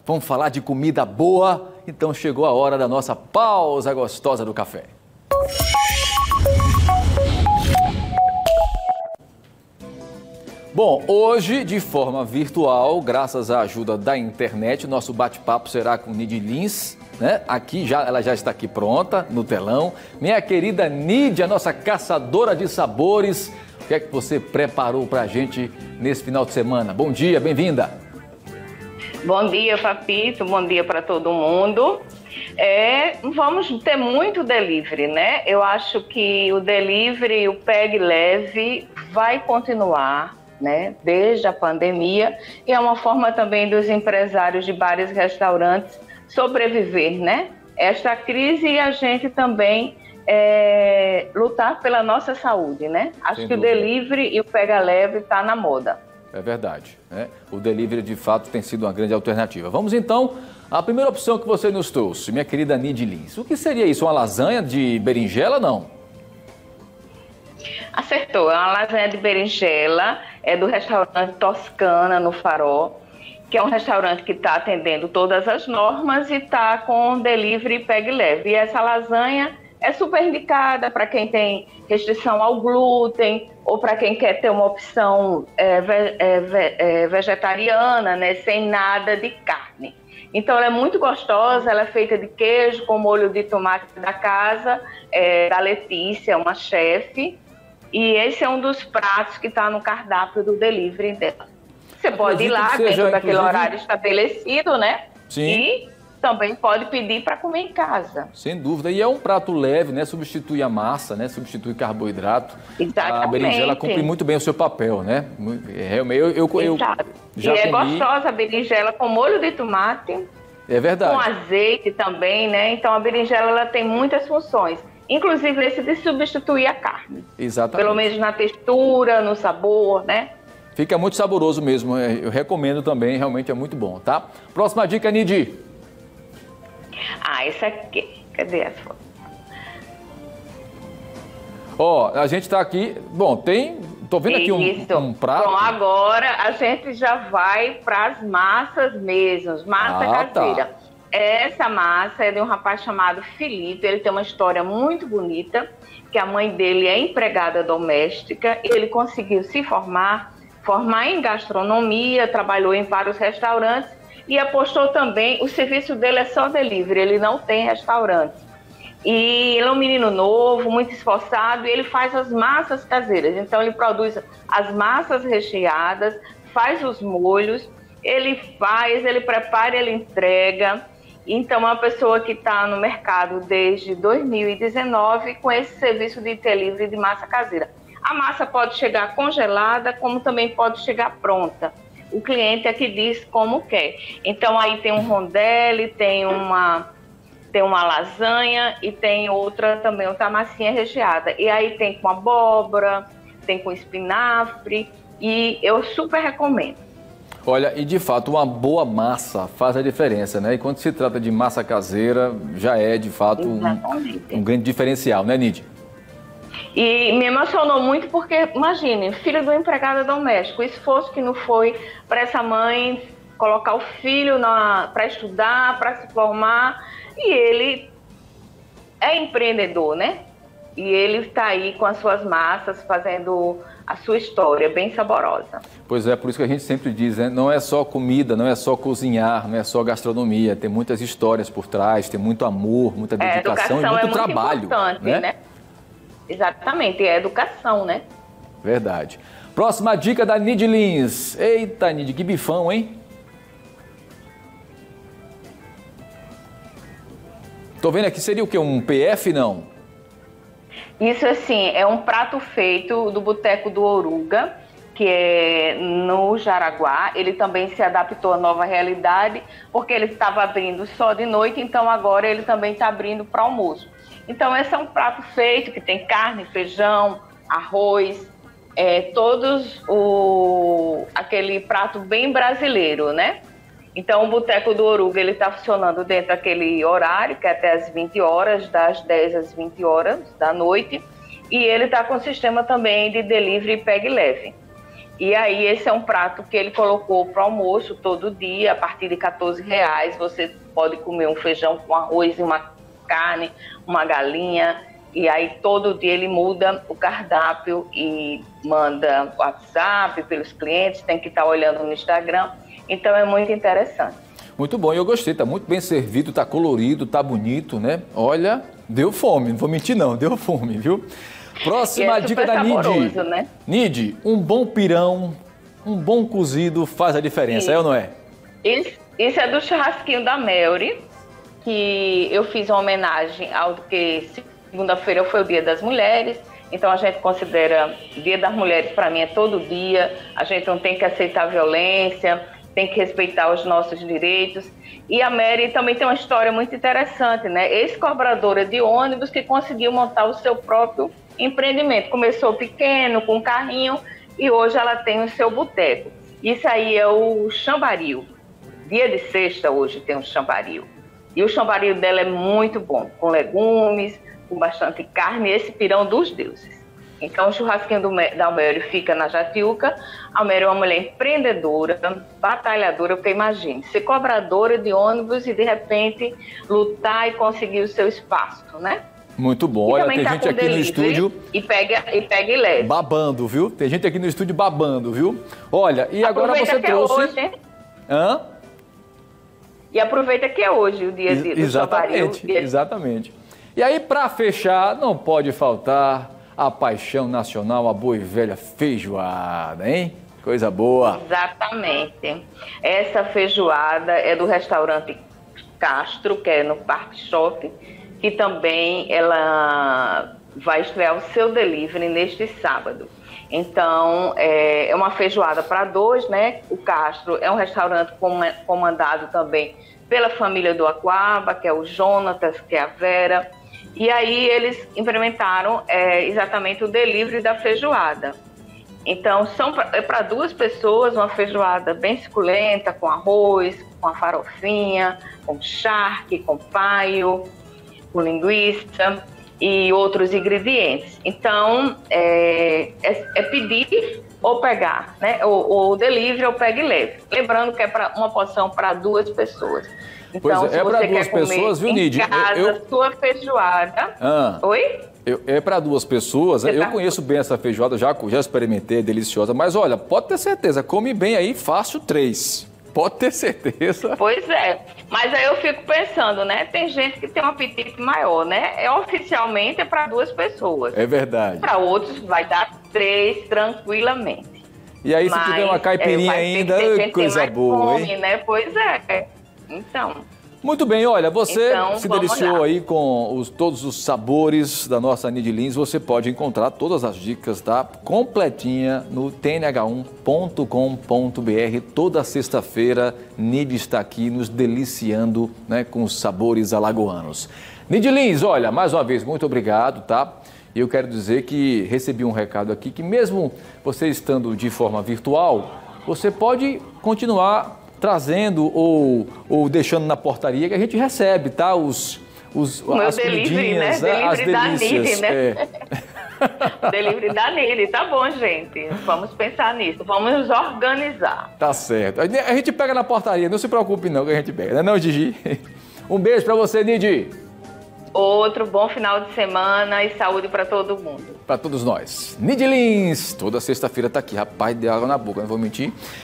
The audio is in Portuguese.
Vamos falar de comida boa? Então chegou a hora da nossa pausa gostosa do café. Bom, hoje, de forma virtual, graças à ajuda da internet, nosso bate-papo será com Nidy Lins, né? Ela já está aqui pronta, no telão. Minha querida Nidy, a nossa caçadora de sabores, o que é que você preparou para a gente nesse final de semana? Bom dia, bem-vinda. Bom dia, Papito, bom dia para todo mundo. Vamos ter muito delivery, né? Eu acho que o delivery, o Pegue Leve, vai continuar, né, desde a pandemia, e é uma forma também dos empresários de bares e restaurantes sobreviver, né? Esta crise e a gente também lutar pela nossa saúde, né? Acho que o delivery e o Pega Leve tá na moda. É verdade, né? O delivery de fato tem sido uma grande alternativa. Vamos então à primeira opção que você nos trouxe, minha querida Nidy Lins. O que seria isso? Uma lasanha de berinjela, não? Acertou, é uma lasanha de berinjela, é do restaurante Toscana, no Farol, que é um restaurante que está atendendo todas as normas e está com delivery Pegue Leve. E essa lasanha é super indicada para quem tem restrição ao glúten ou para quem quer ter uma opção vegetariana, né, sem nada de carne. Então ela é muito gostosa, ela é feita de queijo com molho de tomate da casa, da Letícia, uma chefe. E esse é um dos pratos que está no cardápio do delivery dela. Você pode ir lá dentro daquele horário estabelecido, né? Sim. E também pode pedir para comer em casa. Sem dúvida. E é um prato leve, né? Substitui a massa, né? Substitui carboidrato. Exatamente. A berinjela cumpre muito bem o seu papel, né? Realmente, eu já comi. Gostosa a berinjela com molho de tomate. É verdade. Com azeite também, né? Então a berinjela ela tem muitas funções. Inclusive esse de substituir a carne. Exatamente. Pelo menos na textura, no sabor, né? Fica muito saboroso mesmo. Eu recomendo também, realmente é muito bom, tá? Próxima dica, Nidy. Essa aqui. Cadê essa foto? A gente tá aqui... Bom, tô vendo aqui um prato. Bom, agora a gente já vai para as massas mesmo. Massa caseira. Tá. Essa massa é de um rapaz chamado Felipe. Ele tem uma história muito bonita, que a mãe dele é empregada doméstica. Ele conseguiu se formar em gastronomia, trabalhou em vários restaurantes e apostou também, o serviço dele é só delivery, ele não tem restaurante. E ele é um menino novo, muito esforçado, e ele faz as massas caseiras. Então ele produz as massas recheadas, faz os molhos, ele prepara, ele entrega. Então, uma pessoa que está no mercado desde 2019 com esse serviço de delivery de massa caseira. A massa pode chegar congelada, como também pode chegar pronta. O cliente é que diz como quer. Então, aí tem um rondelli, tem uma lasanha e tem outra massinha recheada. E aí tem com abóbora, tem com espinafre e eu super recomendo. Olha, e de fato, uma boa massa faz a diferença, né? E quando se trata de massa caseira, já é de fato um grande diferencial, né, Nidy? E me emocionou muito porque, imagine, filho do empregado doméstico, o esforço que não foi para essa mãe colocar o filho para estudar, para se formar, e ele é empreendedor, né? E ele está aí com as suas massas, fazendo a sua história bem saborosa. Pois é, por isso que a gente sempre diz, né? Não é só comida, não é só cozinhar, não é só gastronomia, tem muitas histórias por trás, tem muito amor, muita dedicação e muito trabalho. Importante, né? Exatamente, é educação, né? Verdade. Próxima dica da Nidy Lins. Eita, Nidy, que bifão, hein? Tô vendo aqui, seria o quê? Um PF, não? Isso, assim, é um prato feito do Boteco do Oruga, que é no Jaraguá. Ele também se adaptou à nova realidade, porque ele estava abrindo só de noite, então agora ele também está abrindo para almoço. Então, esse é um prato feito que tem carne, feijão, arroz, aquele prato bem brasileiro, né? Então, o Boteco do Oruga, ele está funcionando dentro daquele horário, que é até às 20 horas, das 10 às 20 horas da noite. E ele está com sistema também de delivery Pegue Leve. E aí esse é um prato que ele colocou para o almoço todo dia, a partir de R$ 14. Você pode comer um feijão com arroz e uma carne, uma galinha. E aí todo dia ele muda o cardápio e manda WhatsApp pelos clientes, tem que estar olhando no Instagram. Então é muito interessante. Muito bom, eu gostei, tá muito bem servido, tá colorido, tá bonito, né? Olha, deu fome, não vou mentir não, deu fome, viu? Próxima dica da Nidi. Né? Nidi, um bom pirão, um bom cozido faz a diferença, é ou não é? Isso é do churrasquinho da Melry, que eu fiz uma homenagem ao que segunda-feira foi o Dia das Mulheres, então a gente considera Dia das Mulheres, para mim é todo dia, a gente não tem que aceitar violência, tem que respeitar os nossos direitos. E a Mary também tem uma história muito interessante, né? Ex-cobradora de ônibus que conseguiu montar o seu próprio empreendimento. Começou pequeno, com um carrinho, e hoje ela tem o seu boteco. Isso aí é o chambaril. Dia de sexta hoje tem um chambaril. E o chambaril dela é muito bom, com legumes, com bastante carne, esse pirão dos deuses. Então, o churrasquinho da Mary fica na Jatiuca. A Mary é uma mulher empreendedora, batalhadora, porque imagine, ser cobradora de ônibus e, de repente, lutar e conseguir o seu espaço, né? Muito bom. Olha, tem gente aqui no estúdio... E pega e leve. Babando, viu? Tem gente aqui no estúdio babando, viu? Olha, e agora você trouxe... Hoje, hein? Hã? E aproveita que é hoje o dia do chambaril. Exatamente. E aí, para fechar, não pode faltar a paixão nacional, a boa e velha feijoada, hein? Coisa boa. Exatamente. Essa feijoada é do restaurante Castro, que é no Parque Shopping, que também ela vai estrear o seu delivery neste sábado. Então, é uma feijoada para dois, né? O Castro é um restaurante comandado também pela família do Aquaba, que é o Jonatas, que é a Vera. E aí eles implementaram exatamente o delivery da feijoada. Então, é para duas pessoas, uma feijoada bem suculenta, com arroz, com a farofinha, com charque, com paio, com linguiça e outros ingredientes. Então, é pedir ou pegar, né? Ou delivery ou pega e leve. Lembrando que é uma porção para duas pessoas. Então, pois é para duas pessoas, viu, Nidi? Sua feijoada. Oi? É para duas pessoas. Eu conheço bem essa feijoada, já experimentei, é deliciosa. Mas olha, pode ter certeza, come bem aí, fácil 3. Pode ter certeza. Pois é. Mas aí eu fico pensando, né? Tem gente que tem um apetite maior, né? Oficialmente é para duas pessoas. É verdade. Para outros vai dar 3 tranquilamente. E aí, se tiver uma caipirinha ainda, coisa boa, hein? Né? Pois é. Então... Muito bem, olha, você se deliciou aí com todos os sabores da nossa Nidi Lins. Você pode encontrar todas as dicas, tá? Completinha no tnh1.com.br. Toda sexta-feira, Nidi está aqui nos deliciando, né, com os sabores alagoanos. Nidi Lins, olha, mais uma vez, muito obrigado, tá? E eu quero dizer que recebi um recado aqui que mesmo você estando de forma virtual, você pode continuar trazendo ou deixando na portaria que a gente recebe, tá? As comidinhas, né? As delícias. Né? Delivery da Nili, tá bom, gente. Vamos pensar nisso, vamos nos organizar. Tá certo. A gente pega na portaria, não se preocupe não que a gente pega, não, Gigi? Um beijo pra você, Nidi. Outro bom final de semana e saúde para todo mundo. Para todos nós. Nidi Lins, toda sexta-feira tá aqui, rapaz, de água na boca, não vou mentir.